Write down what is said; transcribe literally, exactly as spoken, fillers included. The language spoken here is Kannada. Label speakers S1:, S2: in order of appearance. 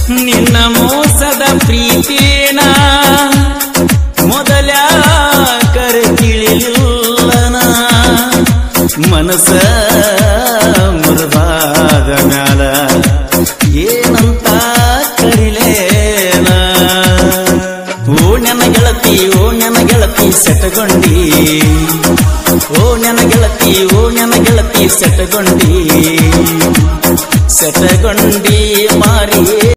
S1: ನಿನ್ನ ಮೋಸದ ಪ್ರೀತಿನ ಮೊದಲ ಕರೆ ತಿಳಿಲಿಲ್ಲನ ಮನಸ ಮುರಿದಾದ ಮ್ಯಾಲ ಏನಂತ ಕರಿಲೇನ ಓ ನನ್ನ ಗೆಳತಿ ಓ ನನ್ನ ಗೆಳತಿ ಸೆಟಗೊಂಡಿ ಓ ನನ್ನ ಗೆಳತಿ ಓ ನನ್ನ ಗೆಳತಿ ಸೆಟಗೊಂಡಿ ಸೆಟಗೊಂಡಿ ಮಾರಿ